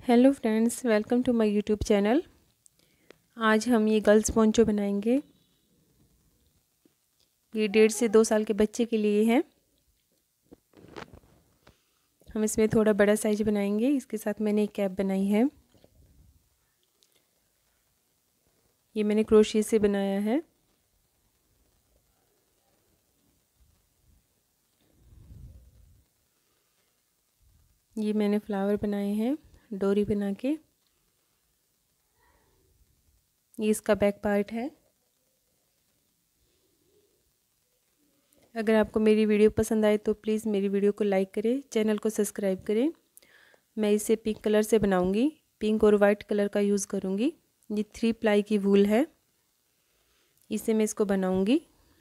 Hello friends, welcome to my YouTube channel. आज हम ये गर्ल्स पोंचो बनाएंगे। ये 1.5 से 2 साल के बच्चे के लिए है। हम इसमें थोड़ा बड़ा साइज बनाएंगे। इसके साथ मैंने एक कैप बनाई है। ये मैंने क्रोशिया से बनाया है। ये मैंने फ्लावर बनाए हैं डोरी बना के। ये इसका बैक पार्ट है। अगर आपको मेरी वीडियो पसंद आए तो प्लीज़ मेरी वीडियो को लाइक करें, चैनल को सब्सक्राइब करें। मैं इसे पिंक कलर से बनाऊंगी। पिंक और वाइट कलर का यूज़ करूंगी। ये 3 प्लाई की वूल है, इसे मैं इसको बनाऊंगी।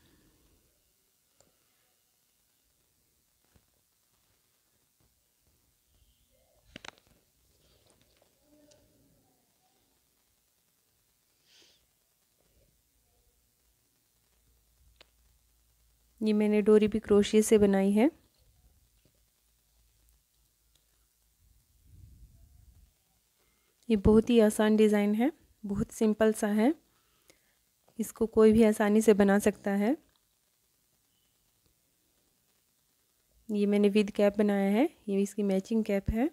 ये मैंने डोरी भी क्रोशिया से बनाई है। ये बहुत ही आसान डिज़ाइन है, बहुत सिंपल सा है। इसको कोई भी आसानी से बना सकता है। ये मैंने विद कैप बनाया है। ये इसकी मैचिंग कैप है।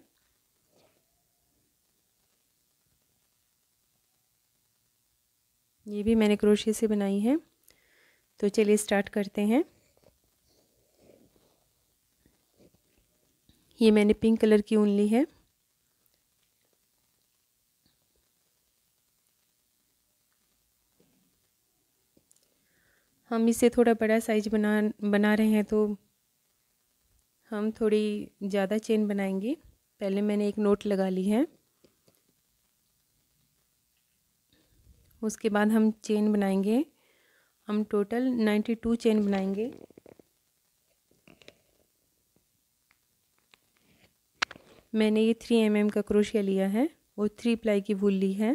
ये भी मैंने क्रोशिया से बनाई है। तो चलिए स्टार्ट करते हैं। ये मैंने पिंक कलर की ऊन ली है। हम इसे थोड़ा बड़ा साइज बना रहे हैं, तो हम थोड़ी ज़्यादा चेन बनाएंगे। पहले मैंने एक नोट लगा ली है। उसके बाद हम चेन बनाएंगे। हम टोटल 92 चेन बनाएंगे। मैंने ये 3 mm का क्रोशिया लिया है और 3 प्लाई की वूल ली है।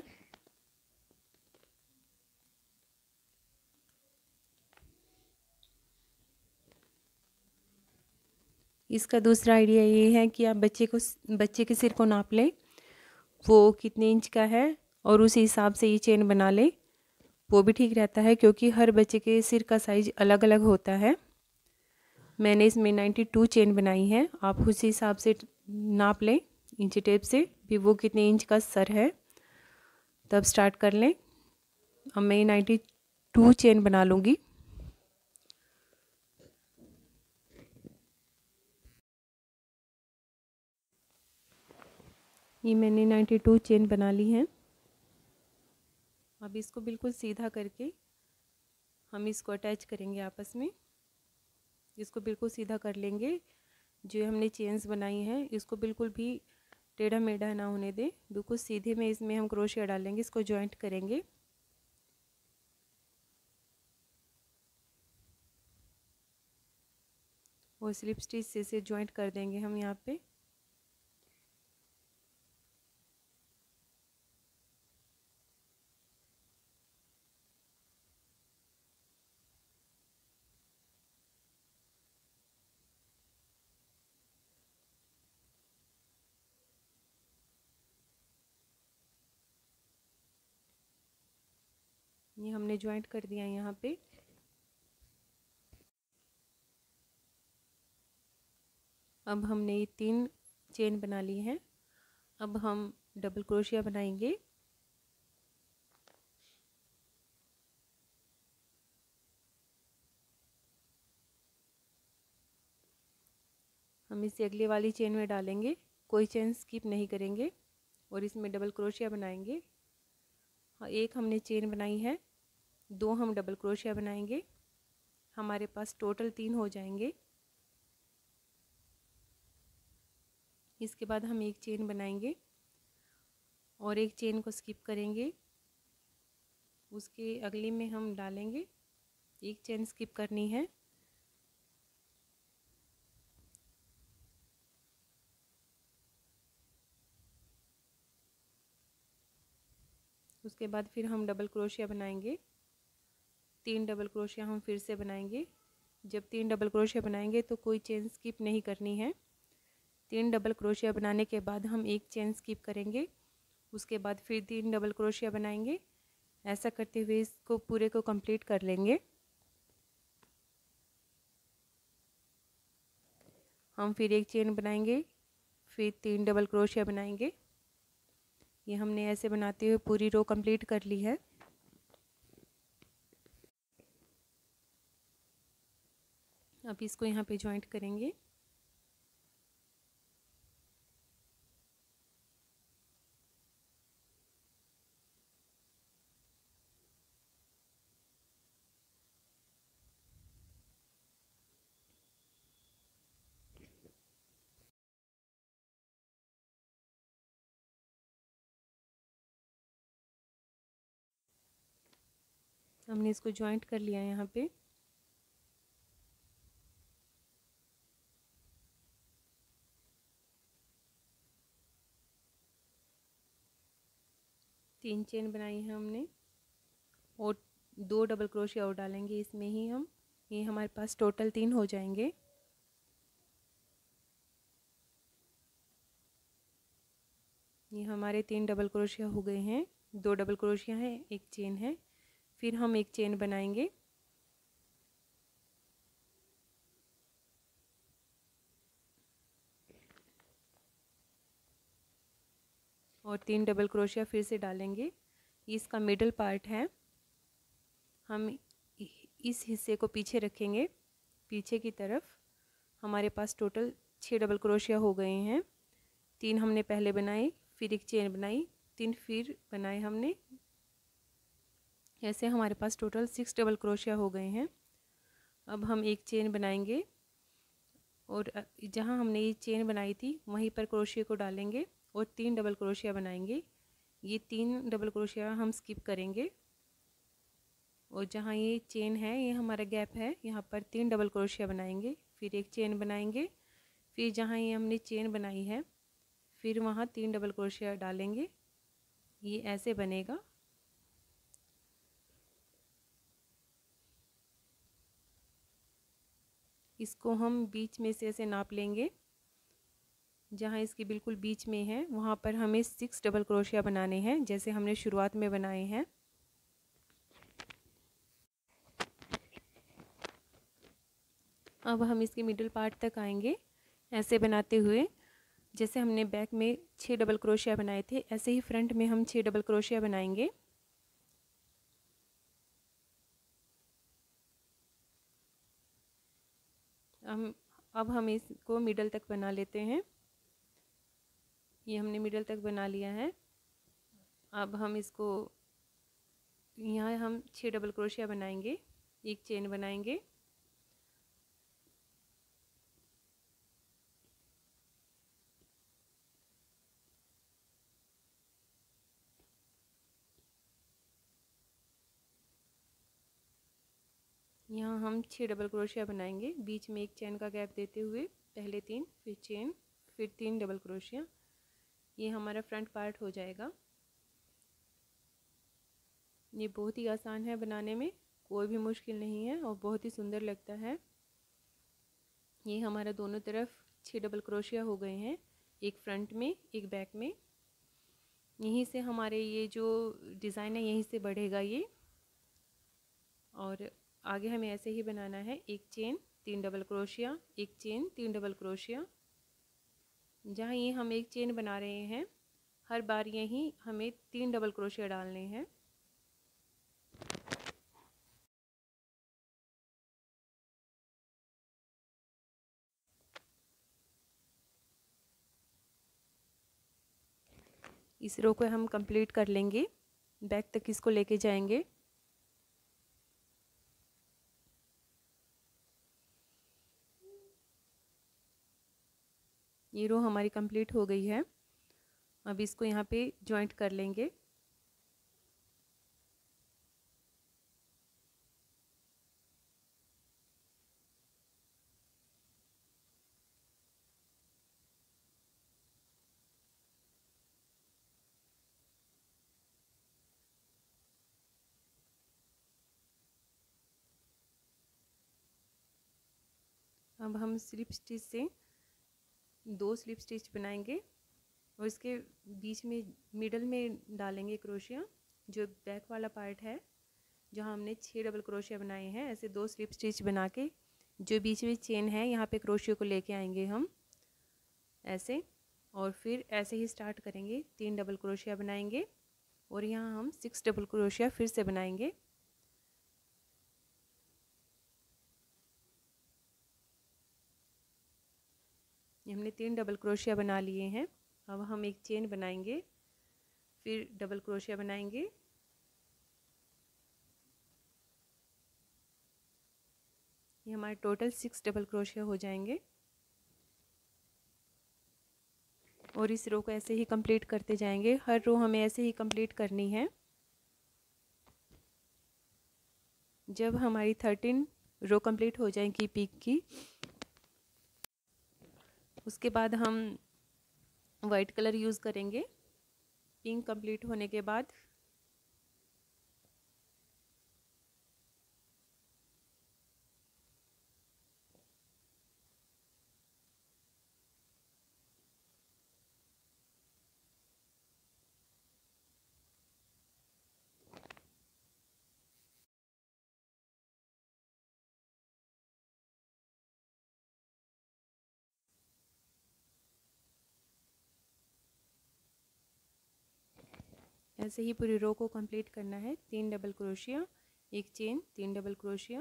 इसका दूसरा आइडिया ये है कि आप बच्चे के सिर को नाप लें, वो कितने इंच का है, और उसी हिसाब से ये चेन बना लें। वो भी ठीक रहता है, क्योंकि हर बच्चे के सिर का साइज अलग अलग होता है। मैंने इसमें 92 चेन बनाई है। आप उसी हिसाब से नाप लें इंची टेप से भी वो कितने इंच का सर है, तब स्टार्ट कर लें। अब मैं 92 चेन बना लूँगी। ये मैंने 92 चेन बना ली है। अब इसको बिल्कुल सीधा करके हम इसको अटैच करेंगे आपस में। इसको बिल्कुल सीधा कर लेंगे। जो हमने चेन्स बनाई हैं इसको बिल्कुल भी टेढ़ा मेढ़ा ना होने दें, बिल्कुल सीधे में इसमें हम क्रोशिया डालेंगे, इसको जॉइंट करेंगे। और स्लिप स्टिच से इसे जॉइंट कर देंगे हम यहाँ पे। ये हमने जॉइंट कर दिया यहाँ पे। अब हमने ये 3 चेन बना ली है। अब हम डबल क्रोशिया बनाएंगे। हम इसे अगले वाली चेन में डालेंगे, कोई चेन स्किप नहीं करेंगे, और इसमें डबल क्रोशिया बनाएंगे। एक हमने चेन बनाई है, 2 हम डबल क्रोशिया बनाएंगे। हमारे पास टोटल 3 हो जाएंगे। इसके बाद हम एक चेन बनाएंगे और एक चेन को स्किप करेंगे। उसके अगली में हम डालेंगे, एक चेन स्किप करनी है। उसके बाद फिर हम डबल क्रोशिया बनाएंगे। 3 डबल क्रोशिया हम फिर से बनाएंगे। जब 3 डबल क्रोशिया बनाएंगे तो कोई चेन स्किप नहीं करनी है। 3 डबल क्रोशिया बनाने के बाद हम एक चेन स्किप करेंगे, उसके बाद फिर 3 डबल क्रोशिया बनाएंगे। ऐसा करते हुए इसको पूरे को कंप्लीट कर लेंगे। हम फिर एक चेन बनाएंगे, फिर 3 डबल क्रोशिया बनाएंगे। ये हमने ऐसे बनाते हुए पूरी रो कंप्लीट कर ली है। अब इसको यहाँ पे जॉइंट करेंगे। हमने इसको जॉइंट कर लिया है यहाँ पे। तीन चेन बनाई है हमने और 2 डबल क्रोशिया और डालेंगे इसमें ही हम। ये हमारे पास टोटल 3 हो जाएंगे। ये हमारे 3 डबल क्रोशिया हो गए हैं। 2 डबल क्रोशिया है, एक चेन है। फिर हम एक चेन बनाएंगे। और 3 डबल क्रोशिया फिर से डालेंगे। इसका मिडल पार्ट है, हम इस हिस्से को पीछे रखेंगे। पीछे की तरफ हमारे पास टोटल 6 डबल क्रोशिया हो गए हैं। 3 हमने पहले बनाए, फिर एक चेन बनाई, 3 फिर बनाए हमने। ऐसे हमारे पास टोटल 6 डबल क्रोशिया हो गए हैं। अब हम एक चेन बनाएंगे और जहाँ हमने ये चेन बनाई थी वहीं पर क्रोशिया को डालेंगे और 3 डबल क्रोशिया बनाएंगे। ये 3 डबल क्रोशिया हम स्किप करेंगे और जहाँ ये चेन है, ये हमारा गैप है, यहाँ पर 3 डबल क्रोशिया बनाएंगे। फिर एक चेन बनाएंगे, फिर जहाँ ये हमने चेन बनाई है फिर वहाँ 3 डबल क्रोशिया डालेंगे। ये ऐसे बनेगा। इसको हम बीच में से ऐसे नाप लेंगे। जहाँ इसके बिल्कुल बीच में है वहाँ पर हमें 6 डबल क्रोशिया बनाने हैं, जैसे हमने शुरुआत में बनाए हैं। अब हम इसके मिडिल पार्ट तक आएंगे ऐसे बनाते हुए। जैसे हमने बैक में 6 डबल क्रोशिया बनाए थे, ऐसे ही फ्रंट में हम 6 डबल क्रोशिया बनाएंगे। अब हम इसको मिडल तक बना लेते हैं। ये हमने मिडल तक बना लिया है। अब हम इसको यहाँ हम 6 डबल क्रोशिया बनाएंगे, एक चेन बनाएंगे। यहाँ हम 6 डबल क्रोशिया बनाएंगे, बीच में एक चेन का गैप देते हुए। पहले 3, फिर चेन, फिर 3 डबल क्रोशिया। ये हमारा फ्रंट पार्ट हो जाएगा। ये बहुत ही आसान है बनाने में, कोई भी मुश्किल नहीं है और बहुत ही सुंदर लगता है। ये हमारा दोनों तरफ 6 डबल क्रोशिया हो गए हैं, एक फ्रंट में एक बैक में। यहीं से हमारे ये जो डिज़ाइन है यहीं से बढ़ेगा ये। और आगे हमें ऐसे ही बनाना है, एक चेन 3 डबल क्रोशिया, एक चेन 3 डबल क्रोशिया। जहाँ ये हम एक चेन बना रहे हैं हर बार यहीं हमें 3 डबल क्रोशिया डालने हैं। इस रो को हम कंप्लीट कर लेंगे, बैक तक इसको लेके जाएंगे। ये रो हमारी कंप्लीट हो गई है। अब इसको यहाँ पे जॉइंट कर लेंगे। अब हम स्लिप स्टिच से 2 स्लिप स्टिच बनाएंगे और इसके बीच में मिडल में डालेंगे क्रोशिया, जो बैक वाला पार्ट है जहाँ हमने 6 डबल क्रोशिया बनाए हैं। ऐसे 2 स्लिप स्टिच बना के जो बीच में चेन है यहाँ पे क्रोशिया को लेके आएंगे हम ऐसे, और फिर ऐसे ही स्टार्ट करेंगे। 3 डबल क्रोशिया बनाएंगे और यहाँ हम 6 डबल क्रोशिया फिर से बनाएंगे। हमने 3 डबल क्रोशिया बना लिए हैं। अब हम एक चेन बनाएंगे, फिर डबल क्रोशिया बनाएंगे, ये हमारे टोटल 6 डबल क्रोशिया हो जाएंगे। और इस रो को ऐसे ही कंप्लीट करते जाएंगे। हर रो हमें ऐसे ही कंप्लीट करनी है। जब हमारी 13 रो कंप्लीट हो जाएगी पीक की, उसके बाद हम वाइट कलर यूज़ करेंगे। पिंक कंप्लीट होने के बाद ऐसे ही पूरी रो को कंप्लीट करना है। 3 डबल क्रोशिया, एक चेन, 3 डबल क्रोशिया,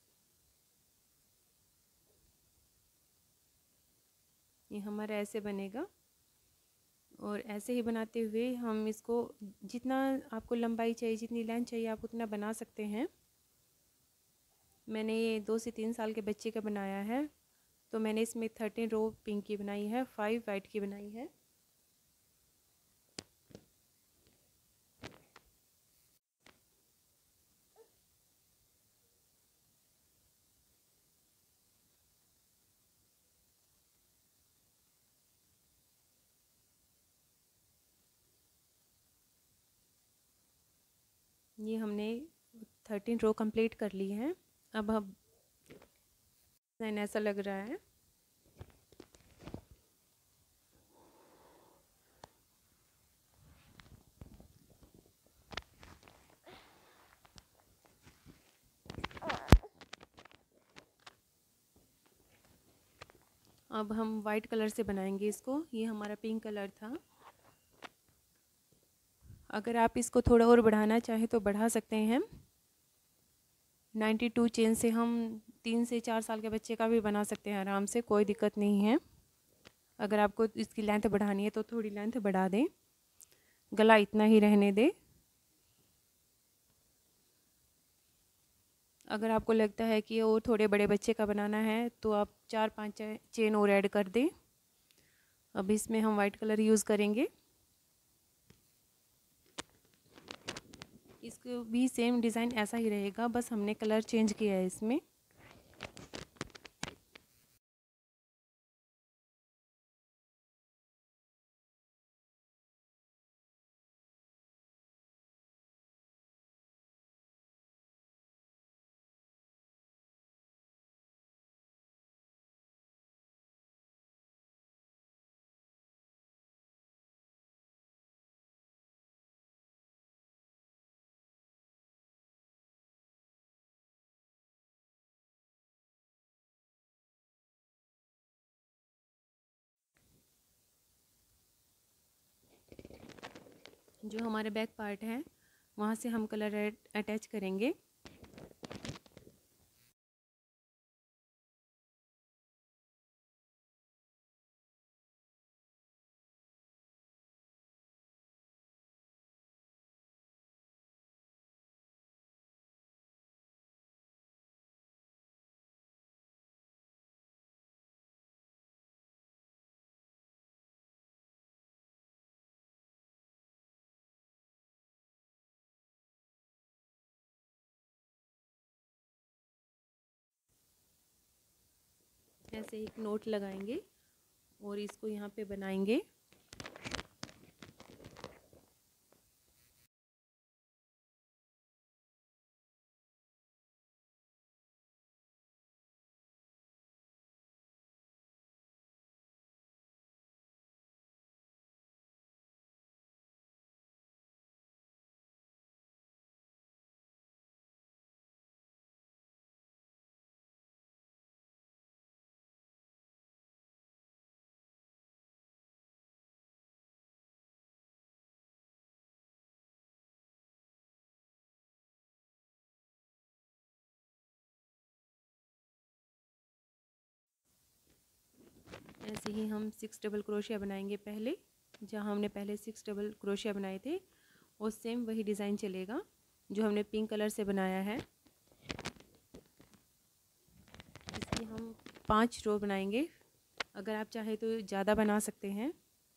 ये हमारा ऐसे बनेगा। और ऐसे ही बनाते हुए हम इसको जितना आपको लंबाई चाहिए, जितनी लेंथ चाहिए आप उतना बना सकते हैं। मैंने ये 2 से 3 साल के बच्चे का बनाया है, तो मैंने इसमें 13 रो पिंक की बनाई है, 5 वाइट की बनाई है। ये हमने 13 रो कंप्लीट कर ली हैं। अब हम डिज़ाइन ऐसा लग रहा है। अब हम वाइट कलर से बनाएंगे इसको। ये हमारा पिंक कलर था। अगर आप इसको थोड़ा और बढ़ाना चाहें तो बढ़ा सकते हैं। 92 चेन से हम 3 से 4 साल के बच्चे का भी बना सकते हैं आराम से, कोई दिक्कत नहीं है। अगर आपको इसकी लेंथ बढ़ानी है तो थोड़ी लेंथ बढ़ा दें, गला इतना ही रहने दें। अगर आपको लगता है कि और थोड़े बड़े बच्चे का बनाना है तो आप 4-5 चेन और ऐड कर दें। अब इसमें हम वाइट कलर यूज़ करेंगे। इसको भी सेम डिज़ाइन ऐसा ही रहेगा, बस हमने कलर चेंज किया है इसमें। जो हमारे बैक पार्ट है वहाँ से हम कलर अटैच करेंगे। ऐसे एक नोट लगाएंगे और इसको यहाँ पे बनाएंगे। ऐसे ही हम 6 डबल क्रोशिया बनाएंगे। पहले जहाँ हमने पहले 6 डबल क्रोशिया बनाए थे और सेम वही डिज़ाइन चलेगा जो हमने पिंक कलर से बनाया है। इसकी हम 5 रो बनाएंगे। अगर आप चाहे तो ज़्यादा बना सकते हैं।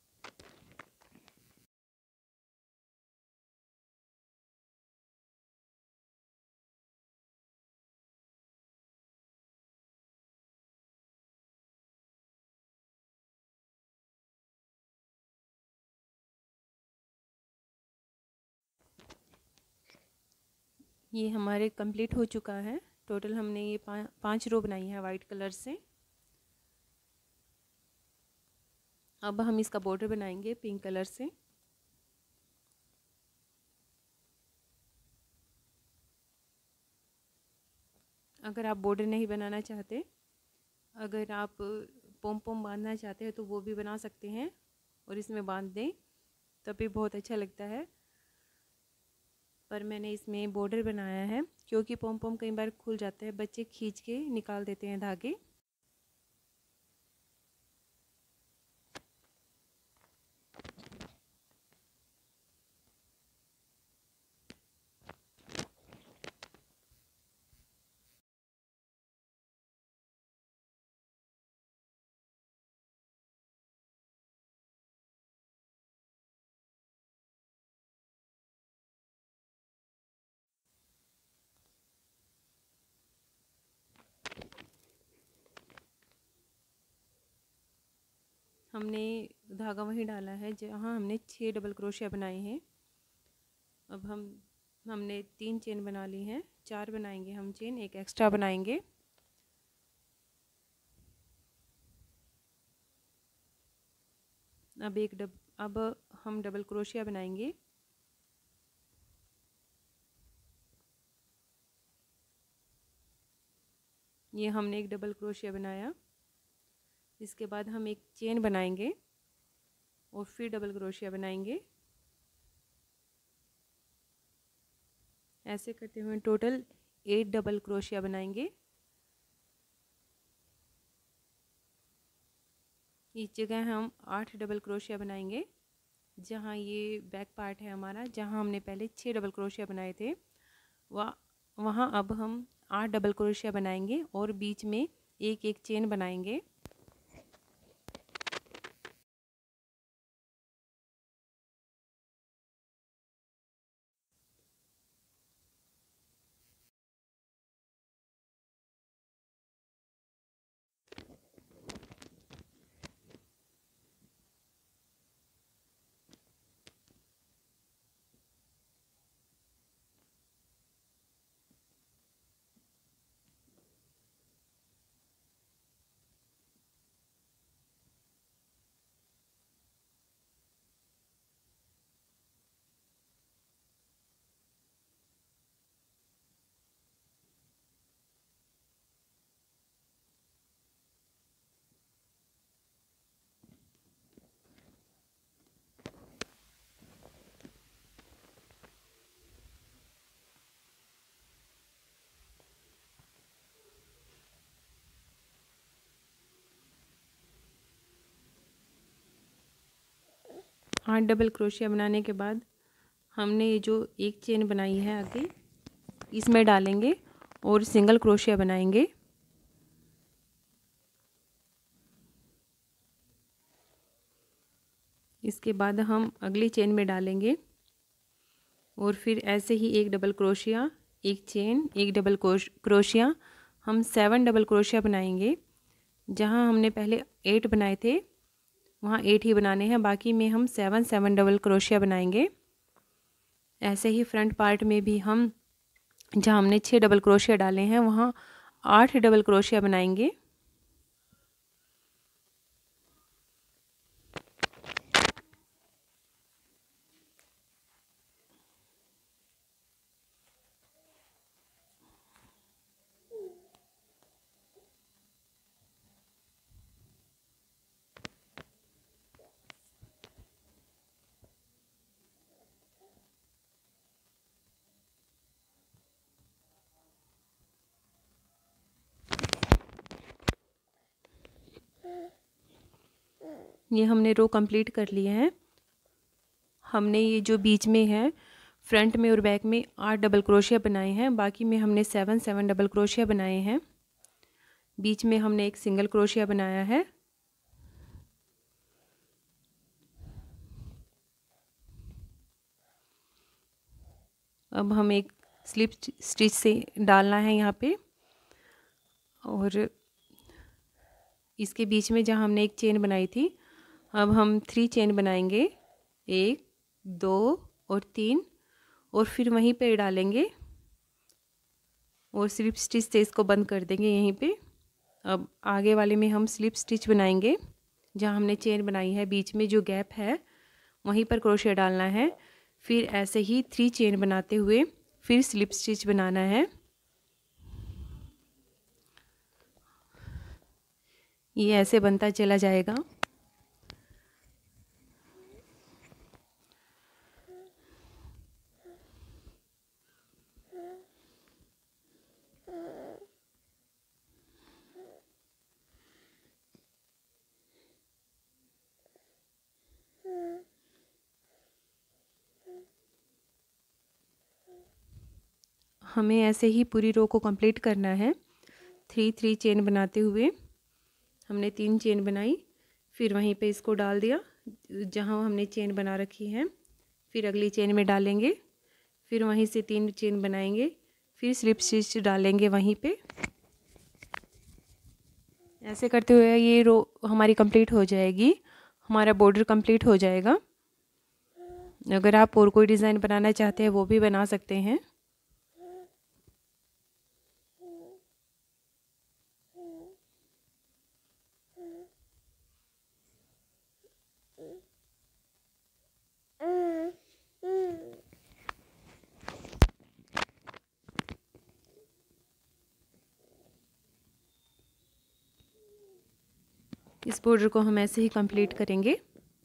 ये हमारे कंप्लीट हो चुका है। टोटल हमने ये 5 रो बनाई है वाइट कलर से। अब हम इसका बॉर्डर बनाएंगे पिंक कलर से। अगर आप बॉर्डर नहीं बनाना चाहते, अगर आप पोम पोम बांधना चाहते हैं तो वो भी बना सकते हैं और इसमें बांध दें, तब भी बहुत अच्छा लगता है। पर मैंने इसमें बॉर्डर बनाया है क्योंकि पोम पोम कई बार खुल जाता है, बच्चे खींच के निकाल देते हैं धागे। हमने धागा वहीं डाला है जहाँ हमने 6 डबल क्रोशिया बनाए हैं। अब हमने 3 चेन बना ली हैं, 4 बनाएंगे हम चेन, एक एक्स्ट्रा बनाएंगे। अब हम डबल क्रोशिया बनाएंगे। ये हमने एक डबल क्रोशिया बनाया। इसके बाद हम एक चेन बनाएंगे और फिर डबल क्रोशिया बनाएंगे। ऐसे करते हुए टोटल 8 डबल क्रोशिया बनाएंगे। इस जगह हम 8 डबल क्रोशिया बनाएंगे। जहाँ ये बैक पार्ट है हमारा, जहाँ हमने पहले 6 डबल क्रोशिया बनाए थे, वहाँ अब हम 8 डबल क्रोशिया बनाएंगे और बीच में एक एक चेन बनाएंगे। आठ डबल क्रोशिया बनाने के बाद हमने ये जो एक चेन बनाई है आगे, इसमें डालेंगे और सिंगल क्रोशिया बनाएंगे। इसके बाद हम अगली चेन में डालेंगे और फिर ऐसे ही एक डबल क्रोशिया, एक चेन, एक डबल क्रोशिया, हम 7 डबल क्रोशिया बनाएंगे। जहाँ हमने पहले 8 बनाए थे वहाँ 8 ही बनाने हैं, बाकी में हम 7 डबल क्रोशिया बनाएंगे। ऐसे ही फ्रंट पार्ट में भी हम जहाँ हमने 6 डबल क्रोशिया डाले हैं वहाँ 8 डबल क्रोशिया बनाएंगे। ये हमने रो कंप्लीट कर लिए हैं। हमने ये जो बीच में है फ्रंट में और बैक में 8 डबल क्रोशिया बनाए हैं, बाकी में हमने 7 डबल क्रोशिया बनाए हैं। बीच में हमने एक सिंगल क्रोशिया बनाया है। अब हम एक स्लिप स्टिच से डालना है यहाँ पे, और इसके बीच में जहाँ हमने एक चेन बनाई थी, अब हम 3 चेन बनाएंगे, 1 2 और 3, और फिर वहीं पे डालेंगे और स्लिप स्टिच से इसको बंद कर देंगे यहीं पे। अब आगे वाले में हम स्लिप स्टिच बनाएंगे, जहाँ हमने चेन बनाई है बीच में जो गैप है वहीं पर क्रोशिया डालना है। फिर ऐसे ही 3 चेन बनाते हुए फिर स्लिप स्टिच बनाना है। ये ऐसे बनता चला जाएगा। हमें ऐसे ही पूरी रो को कंप्लीट करना है। 3 चेन बनाते हुए हमने 3 चेन बनाई, फिर वहीं पे इसको डाल दिया जहाँ हमने चेन बना रखी है, फिर अगली चेन में डालेंगे, फिर वहीं से 3 चेन बनाएंगे, फिर स्लिप स्टिच डालेंगे वहीं पे। ऐसे करते हुए ये रो हमारी कंप्लीट हो जाएगी, हमारा बॉर्डर कंप्लीट हो जाएगा। अगर आप और कोई डिज़ाइन बनाना चाहते हैं वो भी बना सकते हैं। इस बॉर्डर को हम ऐसे ही कंप्लीट करेंगे।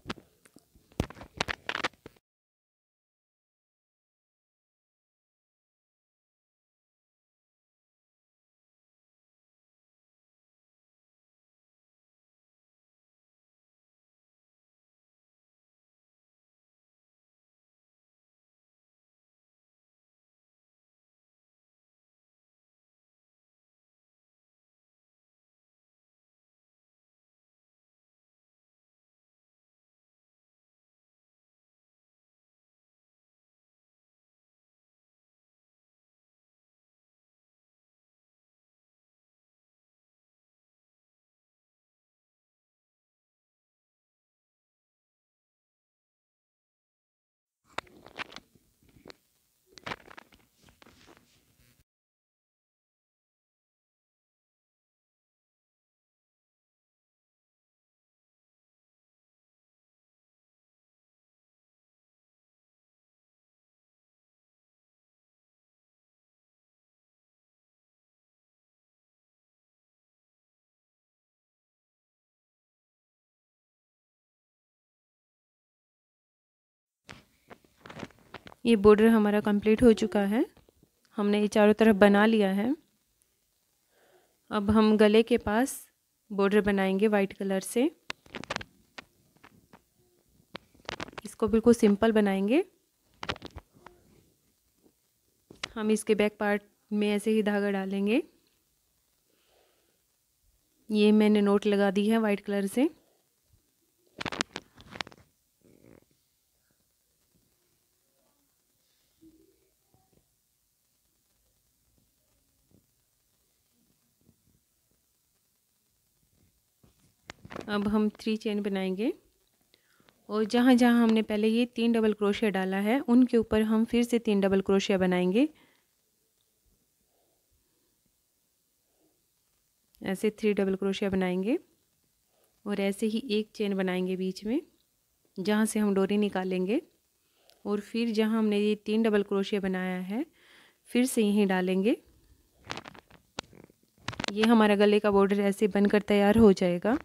ये बॉर्डर हमारा कंप्लीट हो चुका है, हमने ये चारों तरफ बना लिया है। अब हम गले के पास बॉर्डर बनाएंगे वाइट कलर से। इसको बिल्कुल सिंपल बनाएंगे। हम इसके बैक पार्ट में ऐसे ही धागा डालेंगे। ये मैंने नोट लगा दी है वाइट कलर से। अब हम 3 चेन बनाएंगे, और जहाँ जहाँ हमने पहले ये 3 डबल क्रोशिया डाला है उनके ऊपर हम फिर से 3 डबल क्रोशिया बनाएंगे। ऐसे 3 डबल क्रोशिया बनाएंगे, और ऐसे ही एक चेन बनाएंगे बीच में जहाँ से हम डोरी निकालेंगे, और फिर जहाँ हमने ये 3 डबल क्रोशिया बनाया है फिर से यहीं डालेंगे। ये हमारा गले का बॉर्डर ऐसे बनकर तैयार हो जाएगा।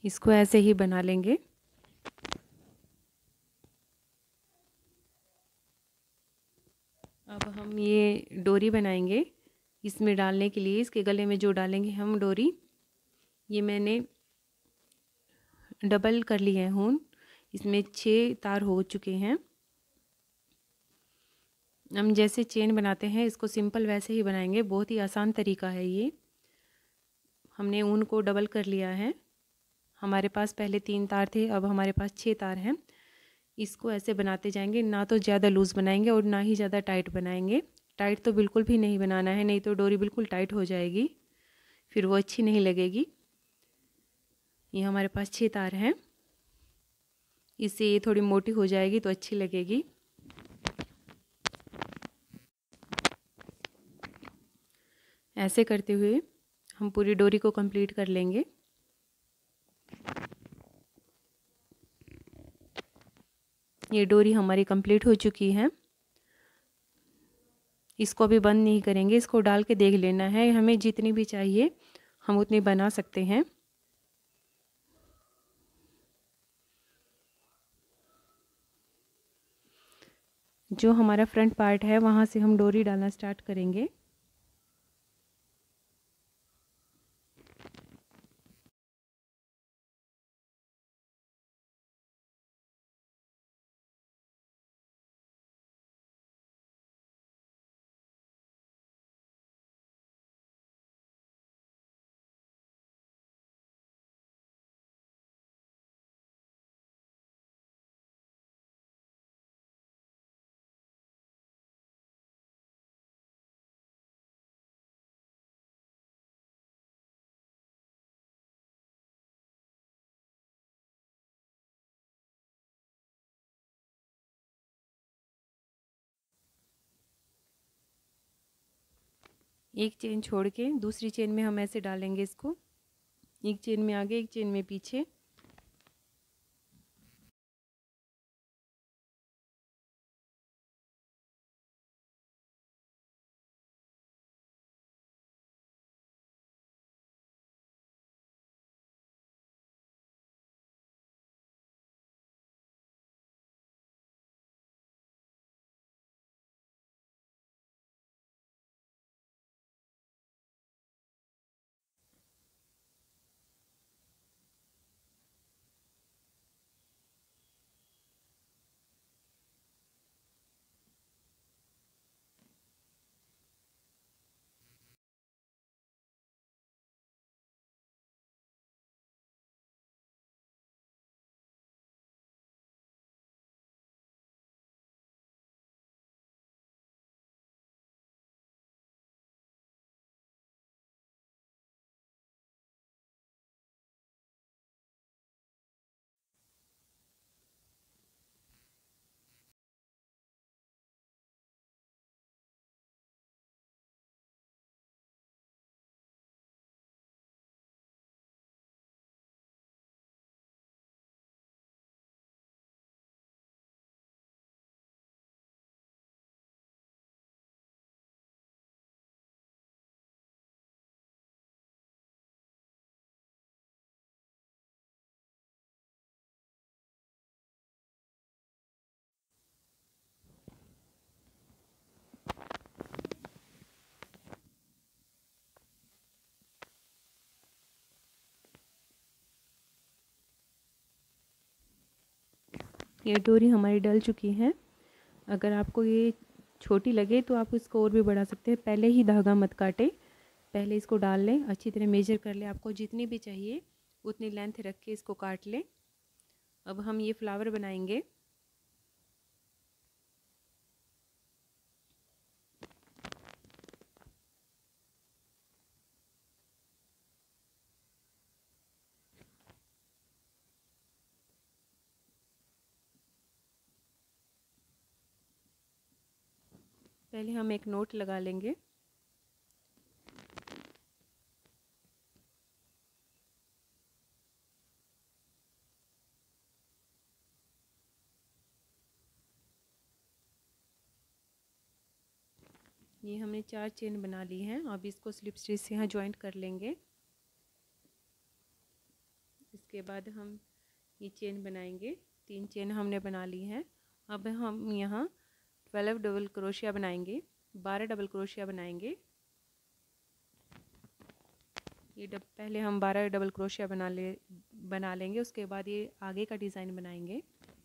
इसको ऐसे ही बना लेंगे। अब हम ये डोरी बनाएंगे इसमें डालने के लिए। इसके गले में जो डालेंगे हम डोरी, ये मैंने डबल कर लिए हैं ऊन। इसमें 6 तार हो चुके हैं। हम जैसे चेन बनाते हैं इसको सिंपल वैसे ही बनाएंगे। बहुत ही आसान तरीका है ये। हमने ऊन को डबल कर लिया है। हमारे पास पहले 3 तार थे, अब हमारे पास 6 तार हैं। इसको ऐसे बनाते जाएंगे, ना तो ज़्यादा लूज़ बनाएंगे और ना ही ज़्यादा टाइट बनाएंगे। टाइट तो बिल्कुल भी नहीं बनाना है, नहीं तो डोरी बिल्कुल टाइट हो जाएगी, फिर वो अच्छी नहीं लगेगी। ये हमारे पास 6 तार हैं। इससे ये थोड़ी मोटी हो जाएगी तो अच्छी लगेगी। ऐसे करते हुए हम पूरी डोरी को कंप्लीट कर लेंगे। ये डोरी हमारी कंप्लीट हो चुकी है। इसको अभी बंद नहीं करेंगे, इसको डाल के देख लेना है। हमें जितनी भी चाहिए हम उतनी बना सकते हैं। जो हमारा फ्रंट पार्ट है वहाँ से हम डोरी डालना स्टार्ट करेंगे। एक चेन छोड़ के दूसरी चेन में हम ऐसे डालेंगे इसको। एक चेन में आगे, एक चेन में पीछे। ये डोरी हमारी डल चुकी है। अगर आपको ये छोटी लगे तो आप इसको और भी बढ़ा सकते हैं। पहले ही धागा मत काटें, पहले इसको डाल लें, अच्छी तरह मेजर कर लें। आपको जितनी भी चाहिए उतनी लेंथ रख के इसको काट लें। अब हम ये फ्लावर बनाएंगे। पहले हम एक नोट लगा लेंगे। ये हमने 4 चेन बना ली हैं। अब इसको स्लिप स्टिच से यहाँ ज्वाइंट कर लेंगे। उसके बाद हम ये चेन बनाएंगे। 3 चेन हमने बना ली हैं। अब हम यहाँ 12 डबल क्रोशिया बनाएंगे, 12 डबल क्रोशिया बनाएंगे। ये पहले हम 12 डबल क्रोशिया बना लेंगे, उसके बाद ये आगे का डिज़ाइन बनाएंगे।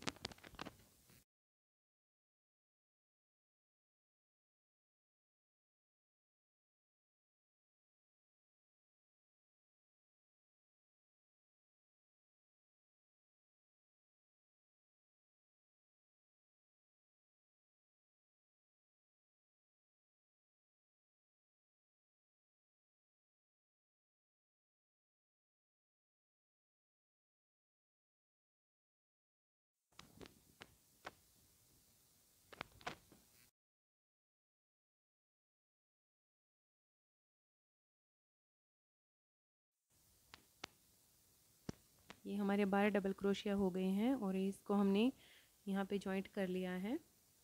ये हमारे 12 डबल क्रोशिया हो गए हैं और इसको हमने यहाँ पे जॉइंट कर लिया है।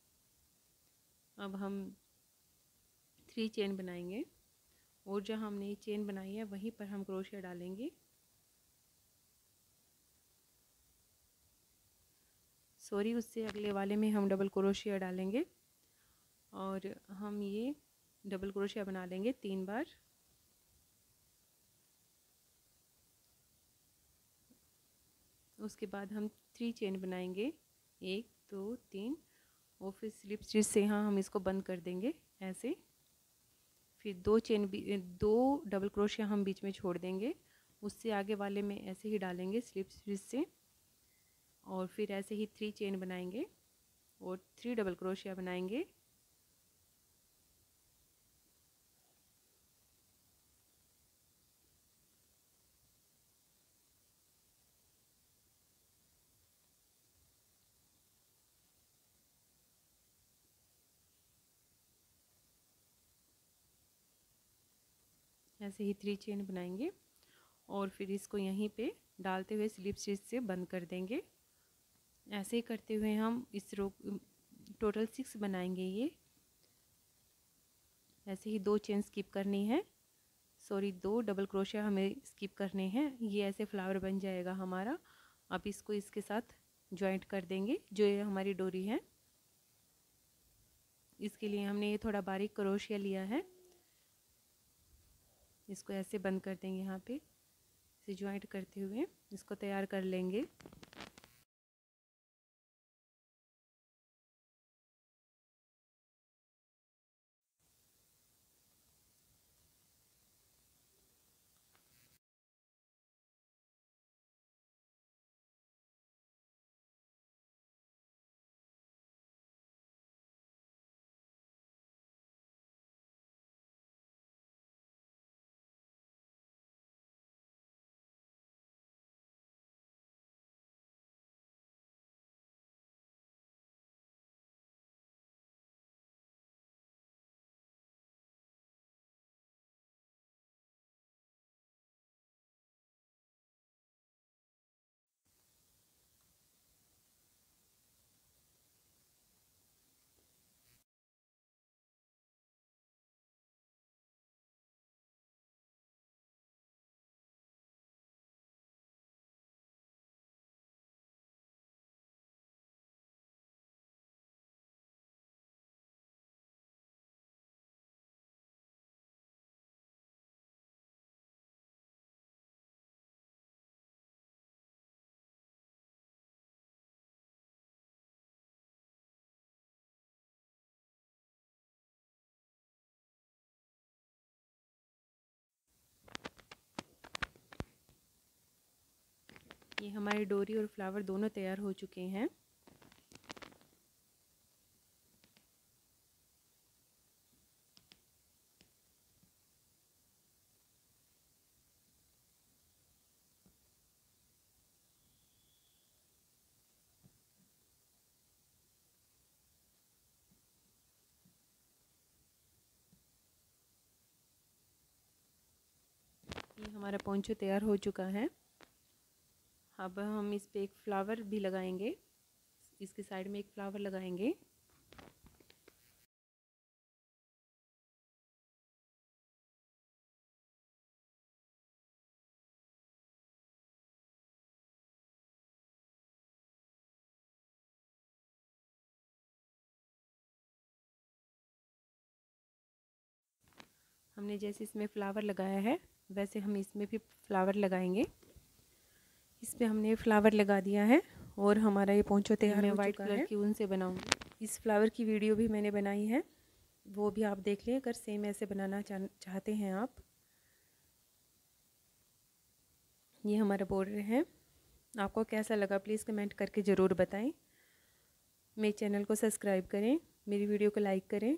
अब हम 3 चेन बनाएंगे और जहाँ हमने ये चेन बनाई है वहीं पर हम क्रोशिया डालेंगे। सॉरी, उससे अगले वाले में हम डबल क्रोशिया डालेंगे और हम ये डबल क्रोशिया बना लेंगे 3 बार। उसके बाद हम 3 चेन बनाएंगे, 1 2 3, और फिर स्लिप स्टिच से यहाँ हम इसको बंद कर देंगे ऐसे। फिर 2 डबल क्रोशिया हम बीच में छोड़ देंगे, उससे आगे वाले में ऐसे ही डालेंगे स्लिप स्टिच से, और फिर ऐसे ही 3 चेन बनाएंगे और 3 डबल क्रोशिया बनाएंगे। ऐसे ही 3 चेन बनाएंगे और फिर इसको यहीं पे डालते हुए स्लिप स्टिच से बंद कर देंगे। ऐसे ही करते हुए हम इस रो टोटल 6 बनाएंगे। ये ऐसे ही 2 चेन स्किप करनी है, सॉरी 2 डबल क्रोशिया हमें स्किप करने हैं। ये ऐसे फ्लावर बन जाएगा हमारा। अब इसको इसके साथ जॉइंट कर देंगे जो ये हमारी डोरी है। इसके लिए हमने ये थोड़ा बारीक क्रोशिया लिया है, इसको ऐसे बंद कर देंगे। यहाँ पे इसे जॉइंट करते हुए इसको तैयार कर लेंगे। ये हमारी डोरी और फ्लावर दोनों तैयार हो चुके हैं। ये हमारा पोंचो तैयार हो चुका है। अब हम इस पे एक फ्लावर भी लगाएंगे, इसके साइड में एक फ्लावर लगाएंगे। हमने जैसे इसमें फ्लावर लगाया है वैसे हम इसमें भी फ्लावर लगाएंगे। इस पर हमने फ्लावर लगा दिया है और हमारा ये पोंचो तैयार हो चुका है। वाइट कलर की ऊन से बनाऊंगी। इस फ्लावर की वीडियो भी मैंने बनाई है, वो भी आप देख लें अगर सेम ऐसे बनाना चाहते हैं आप। ये हमारा बॉर्डर है। आपको कैसा लगा प्लीज़ कमेंट करके ज़रूर बताएं। मेरे चैनल को सब्सक्राइब करें, मेरी वीडियो को लाइक करें।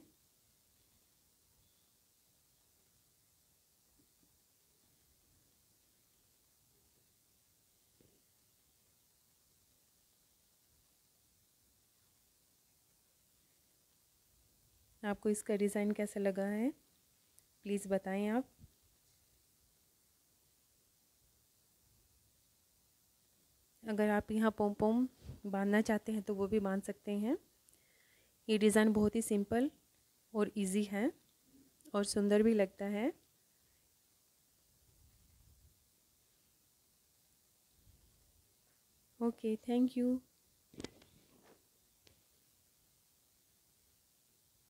आपको इसका डिज़ाइन कैसा लगा है प्लीज़ बताएं आप। अगर आप यहाँ पोम पोम बांधना चाहते हैं तो वो भी बांध सकते हैं। ये डिज़ाइन बहुत ही सिंपल और इजी है और सुंदर भी लगता है। Okay, thank you.